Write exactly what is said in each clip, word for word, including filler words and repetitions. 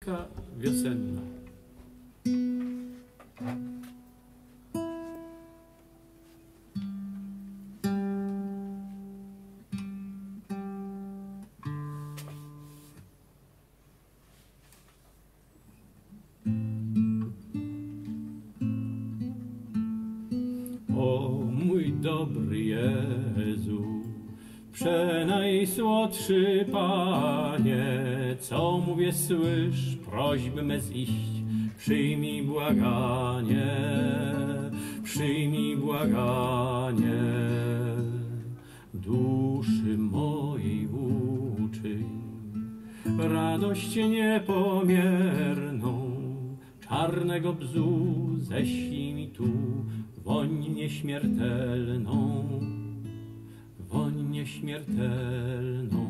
Taka wiosenna. O mój dobry Jezu, przenajsłodszy Panie, co mówię, słysz, prośby me ziść, przyjmij błaganie, przyjmij błaganie. Duszy mojej uczyń radość niepomierną, czarnego bzu ześlij mi tu woń nieśmiertelną, woń nieśmiertelną.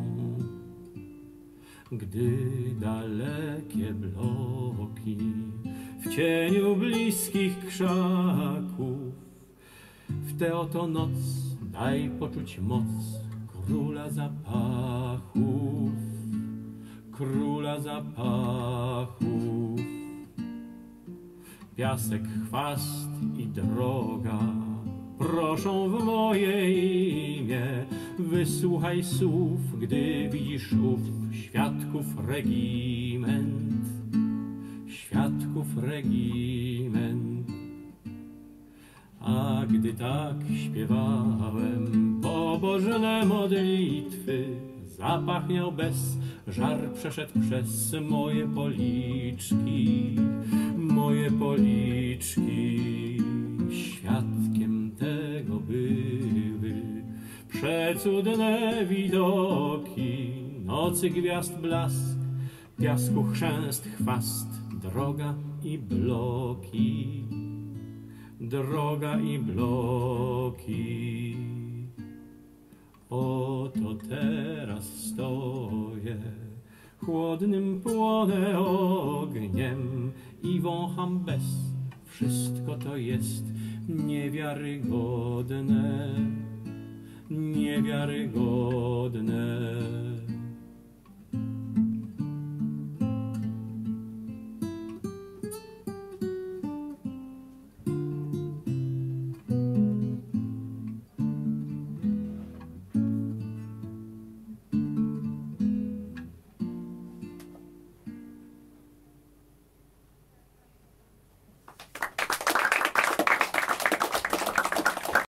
Gdy dalekie bloki w cieniu bliskich krzaków, w tę oto noc daj poczuć moc króla zapachów, króla zapachów. Piasek, chwast i droga proszą w moje imię, wysłuchaj słów, gdy widzisz ów świadków regiment, świadków regiment. A gdy tak śpiewałem pobożne modlitwy, zapach miał bez, żar przeszedł przez moje policzki, moje policzki. Świadkiem tego były przecudne widoki, nocy gwiazd blask, piasku chrzęst, chwast, droga i bloki, droga i bloki. Oto teraz stoję, chłodnym płonę ogniem i wącham bez, wszystko to jest niewiarygodne, niewiarygodne.